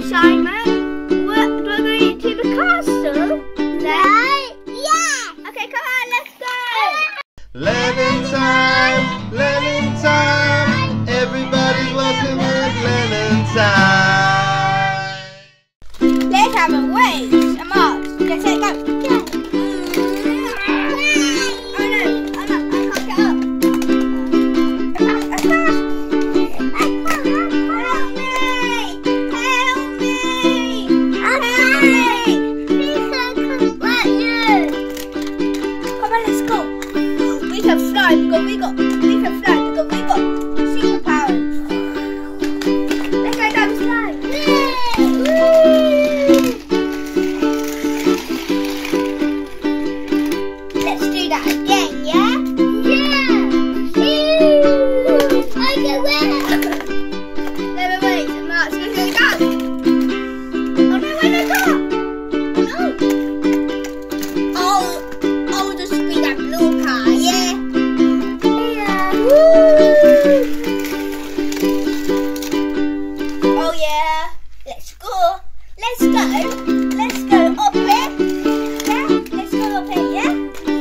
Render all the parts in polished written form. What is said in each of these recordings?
Simon, do I go to the castle? No? Yeah! Okay, come on, let's go! Lennon time! Lennon time! Everybody's welcome at Lennon time! Let's have a race, a march. Let's go. Go! Oh no, I can't get up. We can fly because we got superpowers. Let's go down the slide. Let's do that again, yeah? I go where? Never wait, March, let's go. Oh no, where did I go? Oh no. I'll just be that blue car, yeah? Oh yeah, let's go. Let's go up here. Yeah, let's go up here, yeah?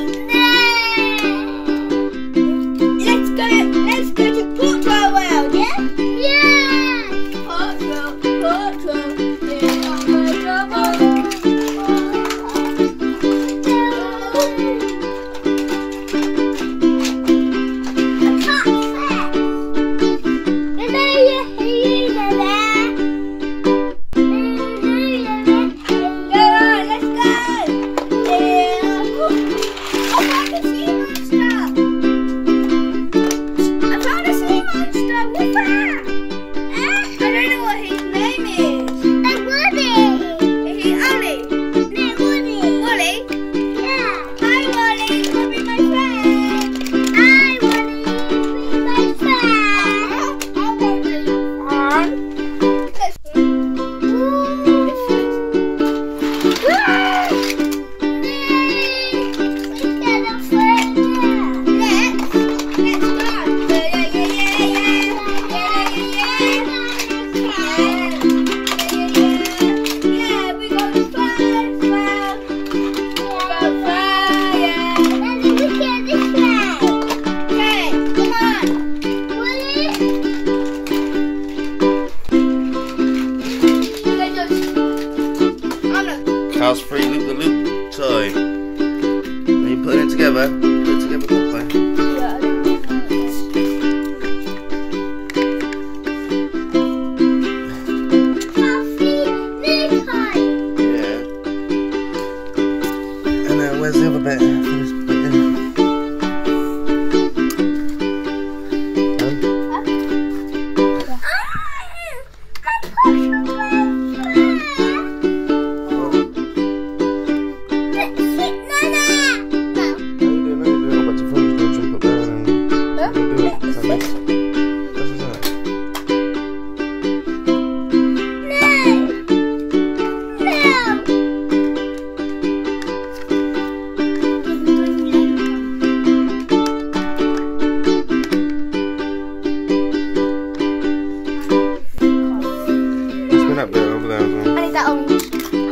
Let's go to Portrait World, yeah? Yeah! Portrait, in my trouble. House free loop-the-loop toy. When you put it together, properly. Yeah. And then where's the other bit? That bit over there as well. I need that orange.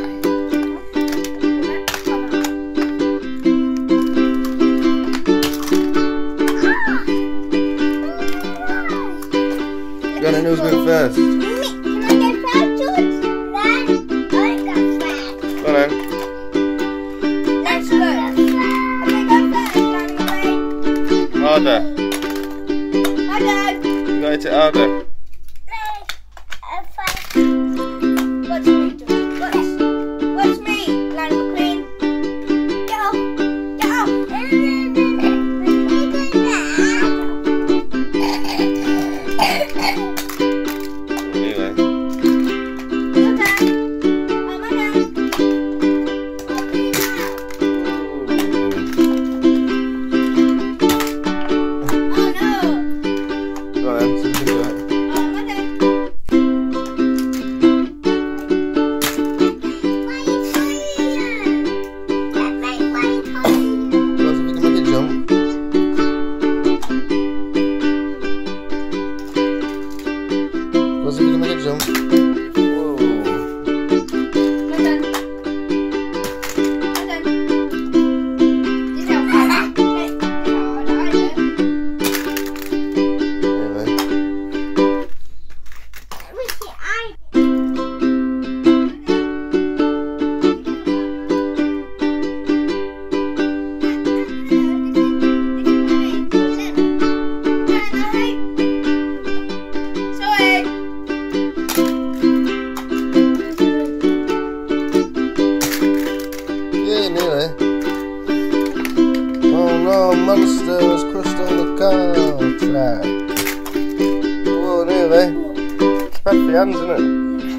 You got to know who's going first. Can I go first, George? No, I go first. Go on. Let's go. Okay, go first. Harder. Harder. You got to hit it harder. Watch me, George. Watch me, Lennon McQueen. Get off. Get off. Anyway. Your turn. Oh, my turn. Oh no. Go on then, so you can do it. your hands, isn't it?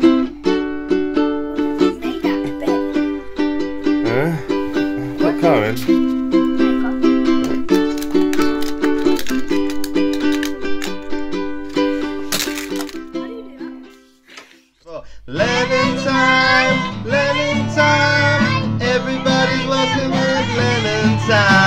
Make that big. Huh? Put car in. Lennon time, everybody's welcome at Lennon time.